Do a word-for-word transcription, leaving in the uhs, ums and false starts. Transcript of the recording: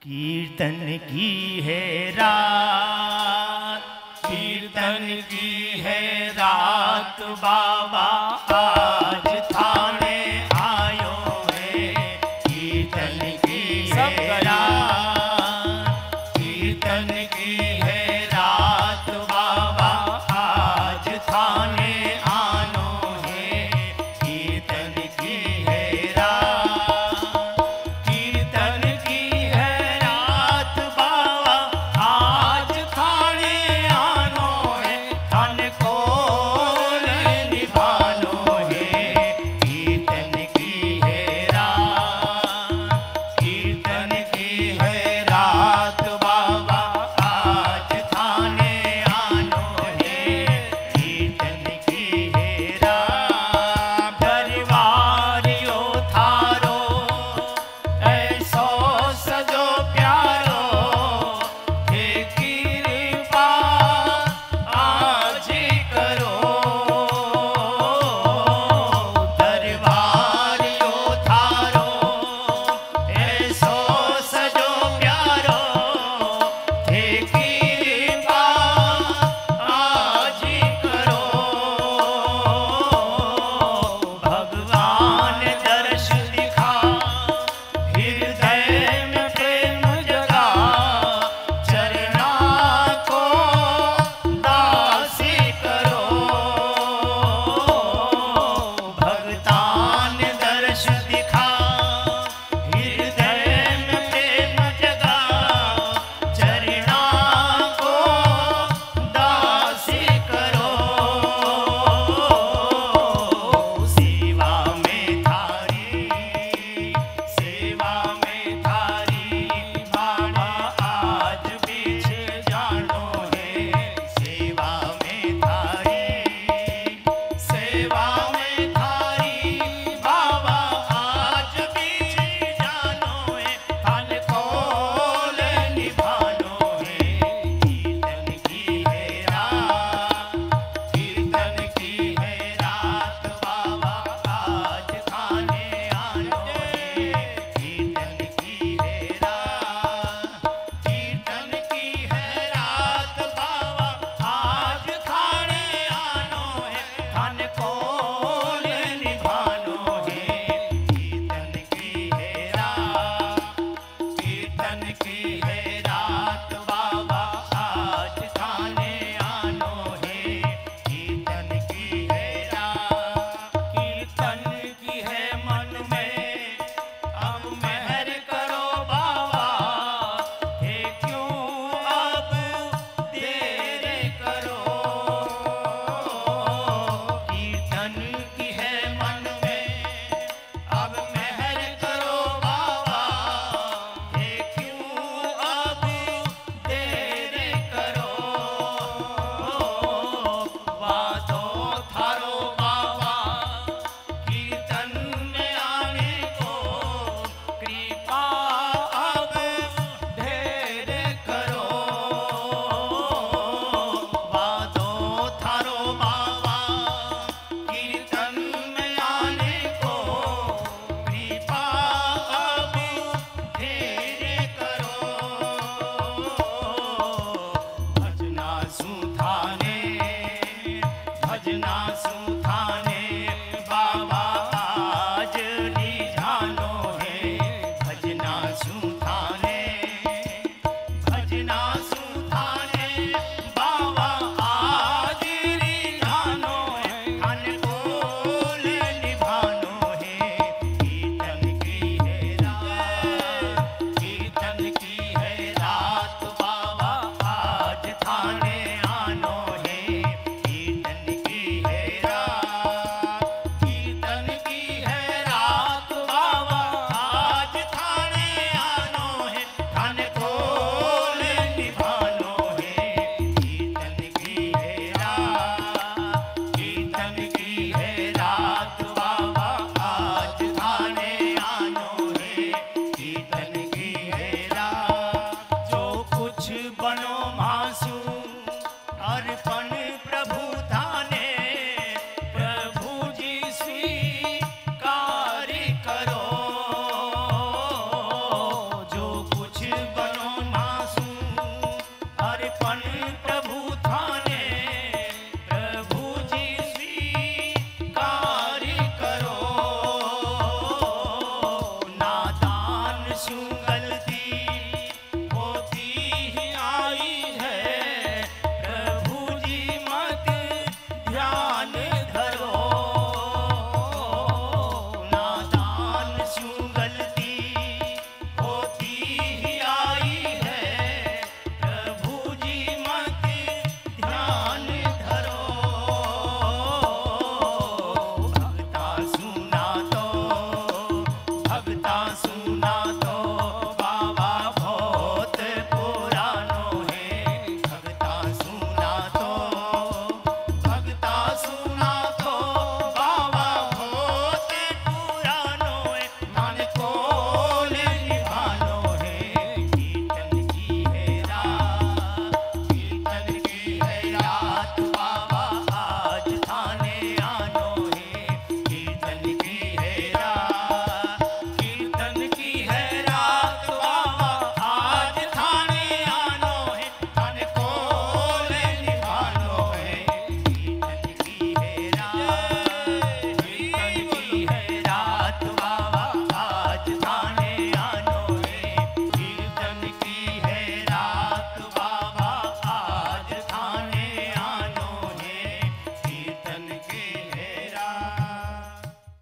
कीर्तन की है रात, कीर्तन की है रात, बाबा आज थाने आयो है। कीर्तन की है रात, कीर्तन की है रात, बाबा आज थाने आनो है। कीर्तन की है रात, कीर्तन की है रात, बाबा आज थाने आनो है। थान को निभानो है। कीर्तन की है रात, कीर्तन की है रात, बाबा आज थाने आनो है। कीर्तन की है रात, परिवारियो थारो ऐसो सजो प्यारो, हे कृपा आज करो। दरबारियो थारो ऐसो सजो प्यारो, हे कृपा आज करो। भगवान दर्श दिखा, हृदय में प्रेम जगा, चरना को दासी करो। भगतान दर्श दिखा, हृदय में प्रेम जगा, चरना को दासी करो। सेवा में थारी, सेवा में थारी, बाबा आज बीच जानो है। सेवा में थारी, सेवा में थारी, बाबा आज बीच जानो है। थान खोल निभानो है। कीर्तन की है रात, कीर्तन की है रात, बाबा आज थाने आनो है। कीर्तन की है रात, कीर्तन की है रात, बाबा आज थाने आनो है। थान खोल निभानो है। कीर्तन की है रात, कीर्तन की है रात, बाबा आज थाने आनो है। कीर्तन की है रात, कीर्तन की है मन में अब मेहर करो बाबा, हे क्यों अब देर करो। कीर्तन की है मन में अब मेहर करो बाबा, हे क्यों अब देर करो। वादो थारो बाबा कीर्तन में आने को, कृपा अब ढेर करो। वादो थारो बाबा कीर्तन में आने को, कृपा अब ढेर करो। भजना सुधाने, भजना